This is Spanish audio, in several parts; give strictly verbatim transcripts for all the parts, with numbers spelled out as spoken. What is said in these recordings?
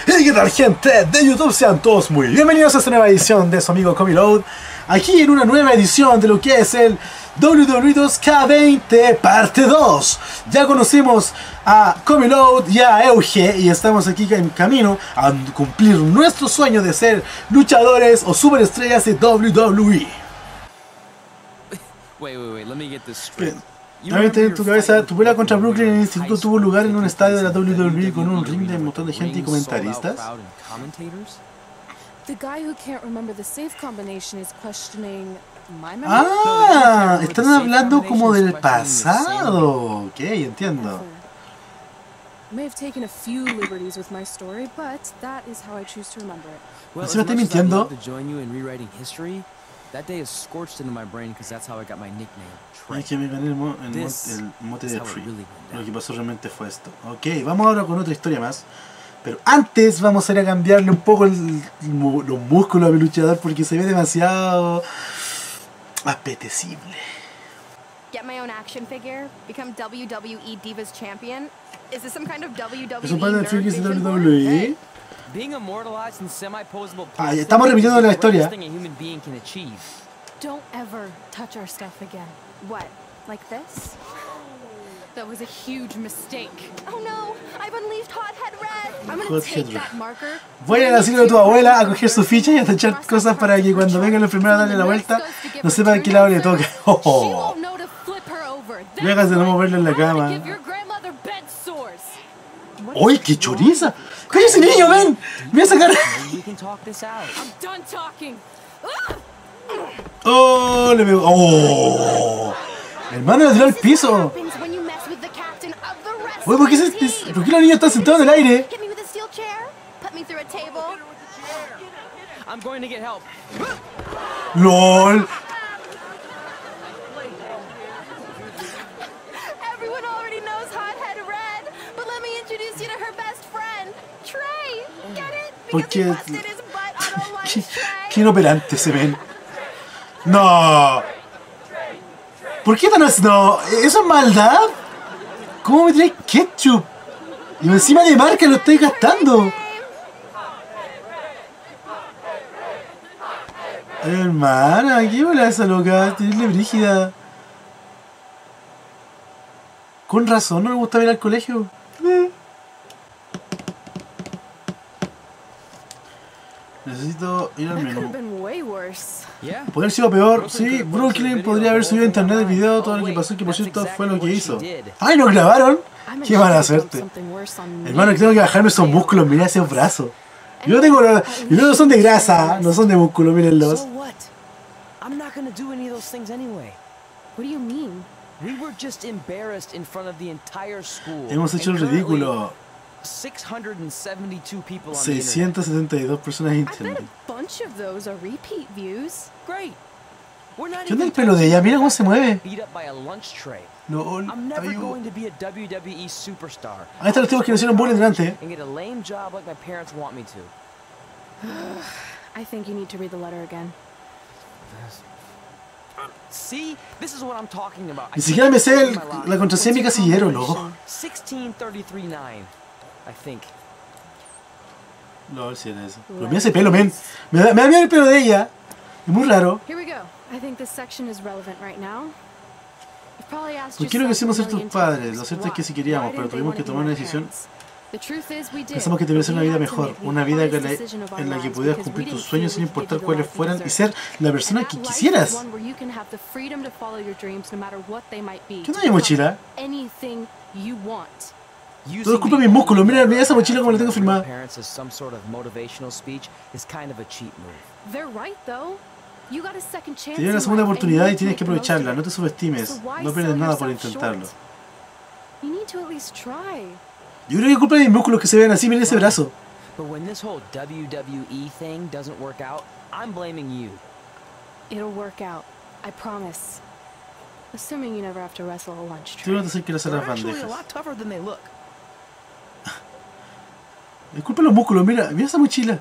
Y qué tal, gente de YouTube, sean todos muy bienvenidos a esta nueva edición de su amigo Comiload. Aquí en una nueva edición de lo que es el W W E dos K veinte parte dos. Ya conocimos a Comiload y a Euge y estamos aquí en camino a cumplir nuestro sueño de ser luchadores o superestrellas de W W E. Wait, wait, wait, let me get this straight. Nuevamente en tu cabeza, tu pelea contra Brooklyn en el instituto tuvo lugar en un estadio de la W W E con un ring de un montón de gente y comentaristas. Ah, están hablando como del pasado. Ok, entiendo. ¿No se me está mintiendo? That day is scorched into my brain because that's how I got my nickname, Trey. Es que me gané el, mo el, mo el mote de Trey. Lo que pasó realmente fue esto. Ok, vamos ahora con otra historia más. Pero antes vamos a ir a cambiarle un poco el, el, los músculos a mi luchador porque se ve demasiado apetecible. Get my own action figure, become W W E Divas Champion. Is this some kind of W W E ¿Es un par de figures de W nerd W E? Being immortalized in semi-posable Ah, estamos repitiendo la historia. Don't ever touch our stuff again. What? Like this? That was a huge mistake. Oh no! I've unleashed Hothead Red. I'm gonna take that marker. Voy a decirle a tu abuela a coger su ficha y a tachar cosas para que cuando vengan los primeros a darle la vuelta no sepa a qué lado le toca. Oh. Déjase de no moverlo en la cama. ¡Uy, qué choriza! ¡Cállese, niño, ven! ¡Me voy a sacar! ¡Oh! Le pegó. ¡Oh! Hermano, le tiró al piso. Uy, ¿por qué, se, ¿por qué la niña está sentada en el aire? ¡Lol! Porque... ¿Qué, qué inoperante se ven? ¡No! ¿Por qué tan así? No, ¿eso es maldad? ¿Cómo me traes ketchup? Y encima de marca lo estoy gastando. Hermana, ¿qué bola esa loca? Tenerle brígida. Con razón, no me gusta ir al colegio. Eh. Necesito ir al menú. Podría haber sido peor. Sí, Brooklyn podría haber subido a internet el video, todo lo que pasó, que por cierto fue lo que hizo. ¡Ay, nos grabaron! ¡Qué mala suerte! Hermano, tengo que bajarme esos músculos, mirá esos brazos. Yo tengo los... Mis no son de grasa, no son de músculo, mírenlos. Hemos hecho el ridículo. seiscientas setenta y dos personas en internet. ¿Qué onda el pelo de ella? Mira cómo se mueve. No, ahí están los tipos que le hicieron bullying delante. Ni siquiera me sé el, la contraseña de mi casillero, loco. I think. No, si era eso. Pero mira ese pelo, men. Me da, me da miedo el pelo de ella. Es muy raro. ¿Por qué no quisimos ser tus padres? Lo cierto es que sí queríamos, pero tuvimos que tomar una decisión. Pensamos que te merecía una vida mejor, una vida en la, en la que pudieras cumplir tus sueños sin importar cuáles fueran y ser la persona que quisieras. ¿Qué onda mi mochila? Todo es culpa de mis músculos. Mira, mira esa mochila como la tengo firmada. Te dieron una segunda oportunidad y tienes que aprovecharla. No te subestimes. No pierdes nada por intentarlo. Yo creo que es culpa de mis músculos que se vean así. Miren ese brazo. Tú no te sé que hacer las bandejas. Es culpa de los músculos, mira, mira esa mochila.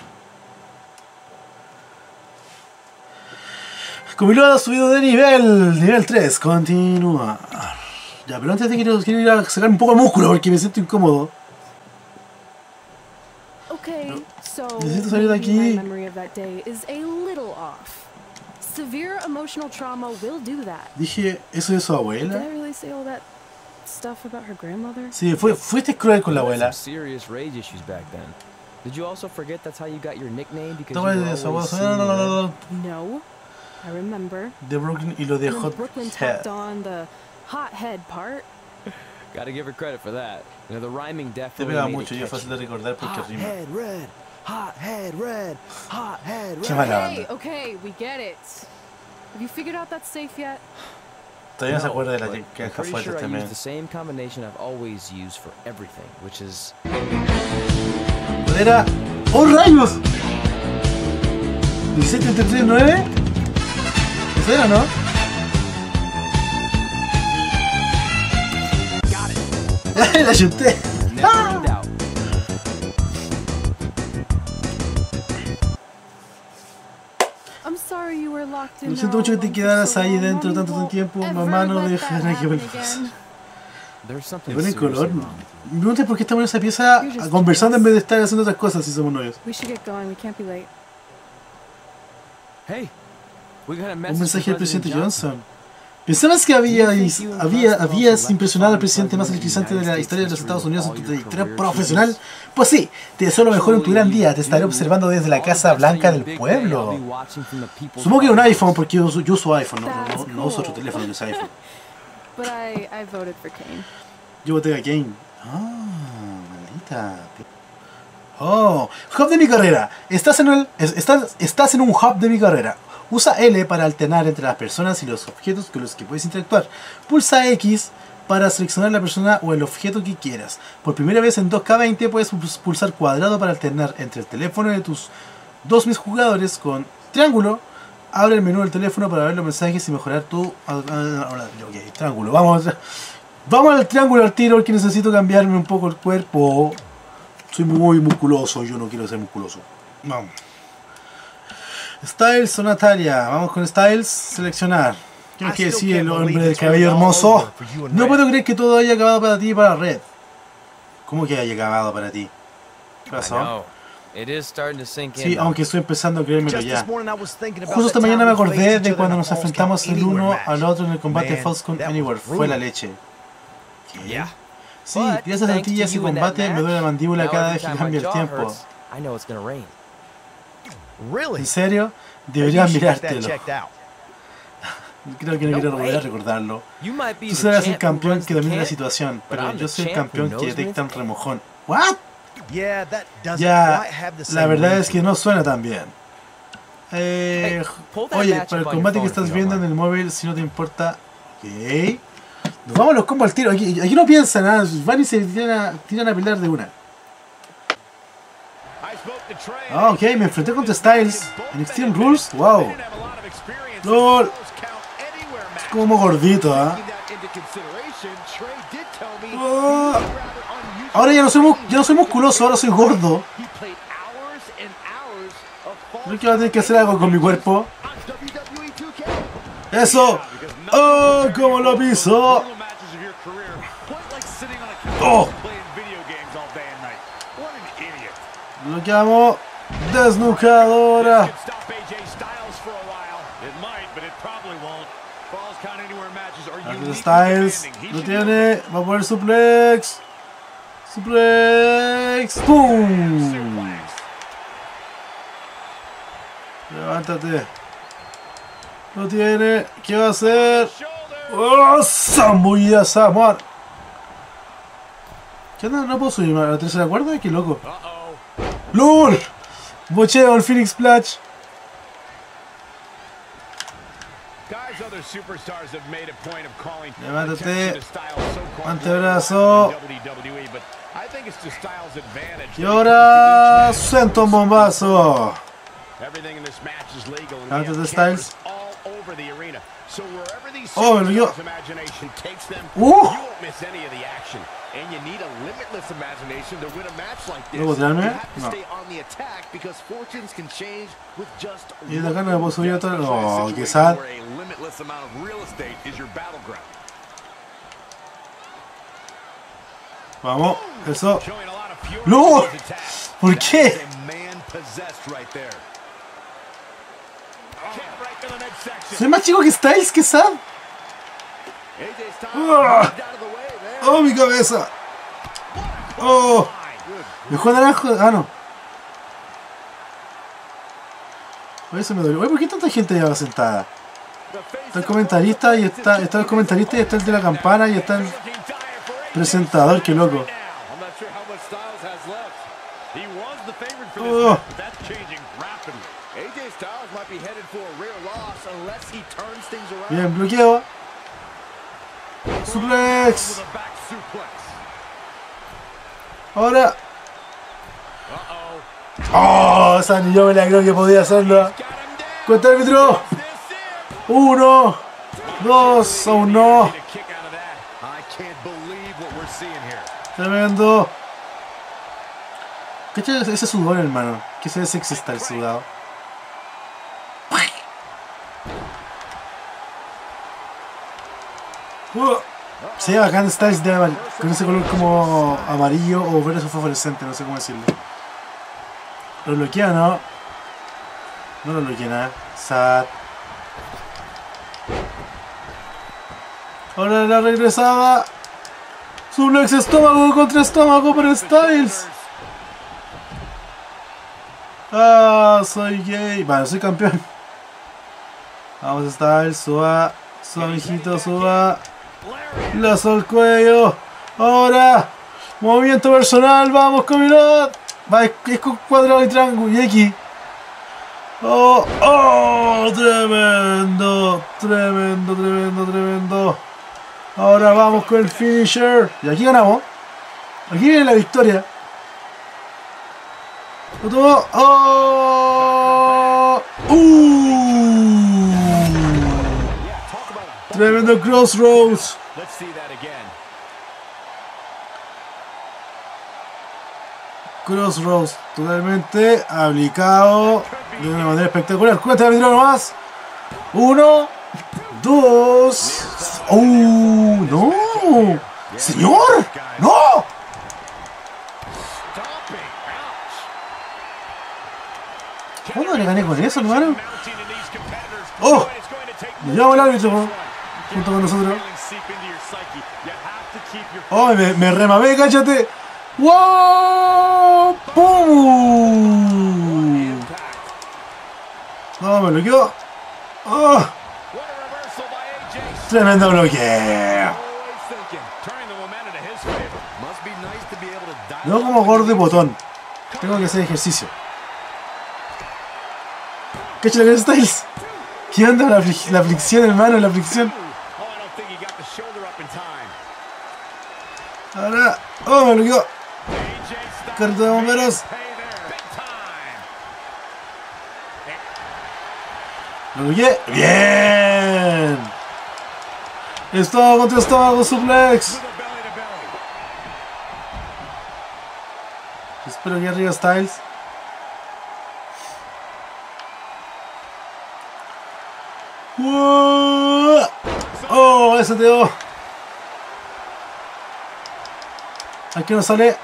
Comiload ha subido de nivel, nivel tres, continúa. Ya, pero antes de quiero, quiero ir a sacar un poco de músculo porque me siento incómodo. Okay, so Necesito salir de maybe aquí. my memory of that day is a little off. Severe emotional trauma will do that. Dije, ¿eso es su Did abuela? I really say all that stuff about her grandmother? Sí, fue, fuiste cruel con la You had abuela. some serious rage issues back then. Did you also forget that's how you got your nickname? Because No you me were digas eso, always vos. No, no, no, no, no. No, I remember. De Brooklyn y lo de And then Hot Brooklyn Head. tapped on the hot head part. Gotta give her credit for that. You know, the rhyming Te definitely pega made mucho y it es fácil catchy. de recordar porque Hot rima. head red, hot head red, hot head Qué red. mala Okay, banda. okay, we get it. Have you figured out that's safe yet? Todavía no se acuerda de la but que I'm caja pretty fuerte sure I también. use the same combination I've always used for everything, which is ¿Cuál era? ¡Oh, rayos! ¿diecisiete treinta y tres nueve? ¿Eso era, no? La chuté. never in doubt. I'm sorry you were locked in Lo siento mucho que te there quedaras for so ahí long. dentro Mommy tanto won't tiempo. ever Mamá no let dejará that que happen vuelvas. again. There's Le something ponen seriously color. wrong. Me pregunté por qué estamos en esa pieza You're just conversando en vez jealous. de estar haciendo otras cosas si somos novios. We should get going. We can't be late. Hey, we got a Un message mensaje from del presidente President Johnson. ¿Pensabas que había, había, habías impresionado al presidente más electrizante de la historia de los Estados Unidos en tu trayectoria profesional? Pues sí, te deseo lo mejor en tu gran día. Te estaré observando desde la Casa Blanca del pueblo. Supongo que era un iPhone porque yo uso, yo uso iPhone, no, no, no uso otro teléfono que usa iPhone. But I, I voted for Kane. Yo voté a Kane. Ah, maldita. Oh, hub de mi carrera. Estás en, el, estás, estás en un hub de mi carrera. Usa L para alternar entre las personas y los objetos con los que puedes interactuar. Pulsa X para seleccionar la persona o el objeto que quieras. Por primera vez en dos K veinte puedes pulsar cuadrado para alternar entre el teléfono de tus dos mis jugadores. Con triángulo, abre el menú del teléfono para ver los mensajes y mejorar tu... Ok, triángulo. Vamos, vamos al triángulo al tiro, que necesito cambiarme un poco el cuerpo. Soy muy musculoso, yo no quiero ser musculoso. Vamos. Styles o Natalia. Vamos con Styles. Seleccionar. ¿Qué quiere decir el hombre del cabello hermoso? No puedo creer que todo haya acabado para ti y para Red. ¿Cómo que haya acabado para ti? ¿Qué I pasó? know. It is starting to sink in. Sí, though. aunque estoy empezando a creérmelo Just ya. this morning I was thinking about Justo esta the mañana me time we acordé faced de each cuando other nos in a Falls enfrentamos Count el uno Anywhere al match. otro en el combate Man, Falls Count that was Anywhere. Fue la brutal. leche. ¿Qué? Yeah. Sí, But gracias a thanks ti y to ese you in that combate me match, duele la mandíbula now cada every vez que time my cambia el jaw tiempo. hurts, I know it's gonna rain. Really? ¿En serio? Maybe Deberías you should get that mirártelo. checked out. Creo que no No quiero volver a way. recordarlo. You might be Tú the serás el champ who campeón runs que the domina la camp, situación, but pero I'm yo the soy el champ who campeón que knows detecta un when- remojón. ¿What? Yeah, that doesn't Ya, quite have the la same verdad ring es to que it. no suena tan bien. Eh, Hey, pull that oye, match para el up on your combate que phone estás if you viendo en don't el móvil, si no te importa. Ok. Nos vamos a los combos al tiro. Aquí, aquí no piensan nada. Van y se tiran a, tiran a pelear de una. Ah, ok, me enfrenté contra Styles en Extreme Rules. Wow. LOL. Es como gordito, ¿ah? Oh. Ahora ya no, soy, mu- ya no soy musculoso, ahora soy gordo. Creo que voy a tener que hacer algo con mi cuerpo. ¡Eso! ¡Oh! ¡Cómo lo piso! ¡Oh! Bloqueamos. Desnucadora. Aquí Styles. Lo tiene. Va a poner suplex. Suplex. ¡Pum! Levántate. Lo tiene. ¿Qué va a hacer? ¡Oh! ¡Zambulla Samuel! ¿Qué onda? ¿No puedo subir a la tercera cuerda? ¡Qué loco! ¡Lol! Bocheo al Phoenix Splash. Levántate. Antebrazo. Y ahora Senton Bombazo. Antes de Styles. Oh, me lo dio. Uh. ¿Puedo tirarme? No. Y de acá no me puedo subir a todo. Oh, qué sad. Vamos, eso. ¡No! ¿Por qué? Soy más chico que Styles, que Sad. ¡Oh! ¡Oh, mi cabeza! ¡Oh! ¿Dejó naranjo? Ah, no. Oye, se me dolió. Oye, ¿por qué tanta gente lleva sentada? Está el comentarista y está, está el comentarista y está el de la campana y está el presentador, qué loco. Oh. Bien, bloqueo. Suplex. Ahora. Oh, esa ni yo me la creo que podía hacerlo. Cuenta el árbitro. Uno. Dos. Aún no. Tremendo. ¿Qué es ese sudor, hermano? ¿Qué se ve sexista el sudado? Uh, se ve bacán Styles de con ese color como amarillo o verde fosforescente, no sé cómo decirlo. ¿Lo bloquea o no? No lo bloquea nada. Sad. Ahora la regresada. Suplex estómago contra estómago para Styles. Ah, soy gay. Vale, soy campeón. Vamos Styles, suba. Suba, mijito, suba. Lazo al cuello. Ahora. Movimiento personal. Vamos, Comilot. Va, es con cuadrado y triángulo. Y X. Oh, oh, tremendo. Tremendo, tremendo, tremendo. Ahora vamos con el finisher. Y aquí ganamos. Aquí viene la victoria. Lo tomó. Oh, uh. Tremendo crossroads. Crossroads totalmente aplicado de una manera espectacular. Cuenta de nomás. Uno, dos. ¡Oh! ¡No! ¡Señor! ¡No! ¿Cuándo le gané con eso, hermano? ¡Oh! Nos llevamos el árbitro junto con nosotros. ¡Oh! Me, me remamé, cállate. ¡Wow! ¡Pum! No, me bloqueó. ¡Oh! Tremendo bloqueo. No como gordo y botón. Tengo que hacer ejercicio. ¿Cacha la que Styles? ¿Qué onda la, la aflicción, hermano? La aflicción. Ahora. ¡Oh, me bloqueó! Carta de bomberos. Lo bloqueé. ¡Bien! Estómago contra estómago, suplex. Espero que arriba Styles. ¡Wow! ¡Oh! ese te dio. Aquí no sale.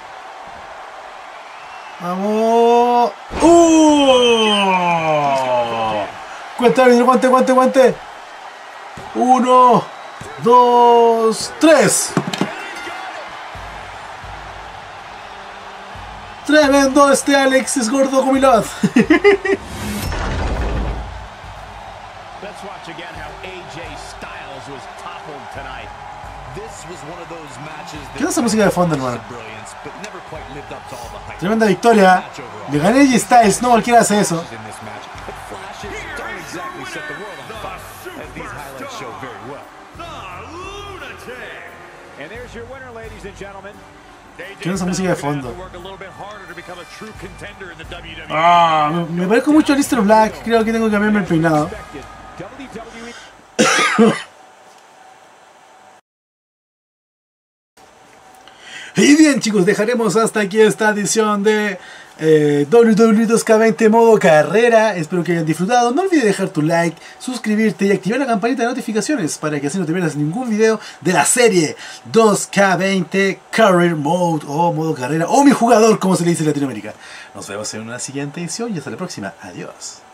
¡Vamos! ¡Uh! Cuenta, vidrio, guante, guante, guante. Uno, dos, tres. Tremendo este Alexis Gordo Comilot. ¿Qué es esa música de fondo, hermano? Tremenda victoria. Le gané a A J Styles, no cualquiera hace eso. ¿Qué es esa música de fondo? Ah, me, me parezco mucho a Aleister Black. Creo que tengo que cambiarme el peinado. Y bien, chicos, dejaremos hasta aquí esta edición de eh, W W E dos K veinte modo carrera. Espero que hayan disfrutado. No olvides dejar tu like, suscribirte y activar la campanita de notificaciones para que así no te pierdas ningún video de la serie dos K veinte Career Mode o modo carrera o mi jugador, como se le dice en Latinoamérica. Nos vemos en una siguiente edición y hasta la próxima. Adiós.